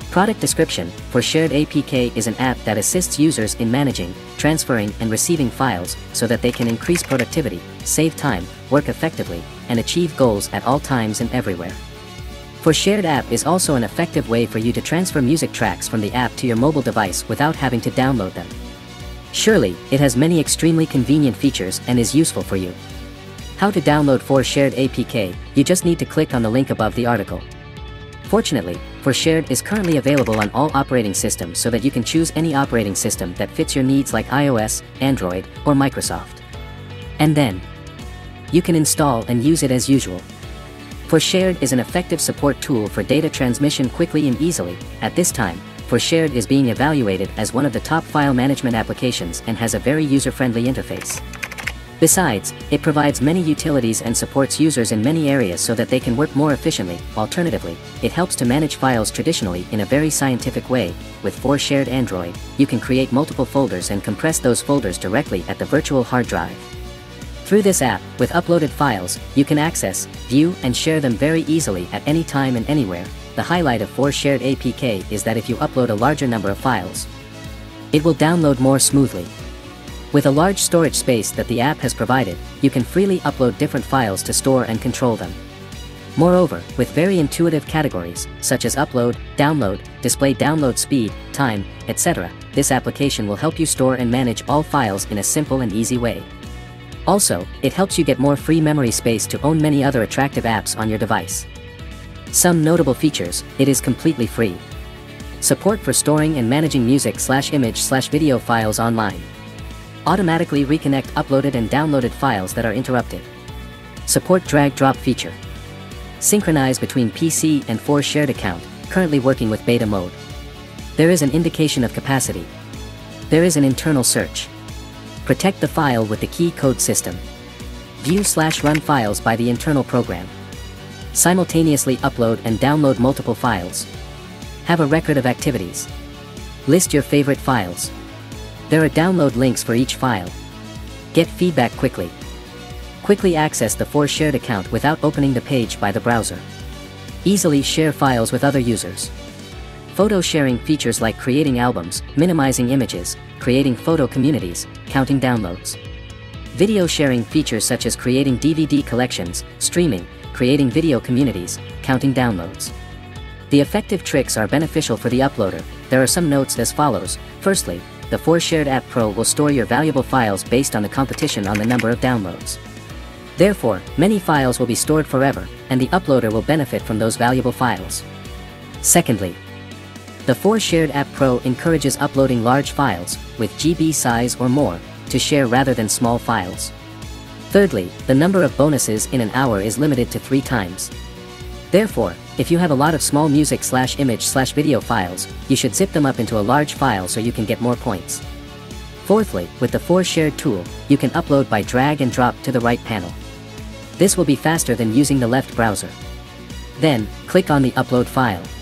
Product description: 4shared APK is an app that assists users in managing, transferring, and receiving files so that they can increase productivity, save time, work effectively, and achieve goals at all times and everywhere. 4shared app is also an effective way for you to transfer music tracks from the app to your mobile device without having to download them. Surely, it has many extremely convenient features and is useful for you. How to download 4shared APK? You just need to click on the link above the article. Fortunately, 4shared is currently available on all operating systems so that you can choose any operating system that fits your needs like iOS, Android, or Microsoft. And then, you can install and use it as usual. 4shared is an effective support tool for data transmission quickly and easily. At this time, 4shared is being evaluated as one of the top file management applications and has a very user-friendly interface. Besides, it provides many utilities and supports users in many areas so that they can work more efficiently. Alternatively, it helps to manage files traditionally in a very scientific way. With 4shared Android, you can create multiple folders and compress those folders directly at the virtual hard drive. Through this app, with uploaded files, you can access, view, and share them very easily at any time and anywhere. The highlight of 4shared APK is that if you upload a larger number of files, it will download more smoothly. With a large storage space that the app has provided, you can freely upload different files to store and control them. Moreover, with very intuitive categories, such as upload, download, display download speed, time, etc., this application will help you store and manage all files in a simple and easy way. Also, it helps you get more free memory space to own many other attractive apps on your device. Some notable features: it is completely free. Support for storing and managing music/image/video files online. Automatically reconnect uploaded and downloaded files that are interrupted. Support drag-drop feature. Synchronize between PC and 4shared account, currently working with beta mode. There is an indication of capacity. There is an internal search. Protect the file with the key code system. View/run files by the internal program. Simultaneously upload and download multiple files. Have a record of activities. List your favorite files. There are download links for each file. Get feedback quickly. Quickly access the 4shared account without opening the page by the browser. Easily share files with other users. Photo sharing features like creating albums, minimizing images, creating photo communities, counting downloads. Video sharing features such as creating DVD collections, streaming, creating video communities, counting downloads. The effective tricks are beneficial for the uploader. There are some notes as follows. Firstly, the 4shared App Pro will store your valuable files based on the competition on the number of downloads. Therefore, many files will be stored forever, and the uploader will benefit from those valuable files. Secondly, the 4shared App Pro encourages uploading large files, with GB size or more, to share rather than small files. Thirdly, the number of bonuses in an hour is limited to 3 times. Therefore, if you have a lot of small music/image/video files, you should zip them up into a large file so you can get more points. Fourthly, with the 4shared tool, you can upload by drag and drop to the right panel. This will be faster than using the left browser. Then, click on the upload file.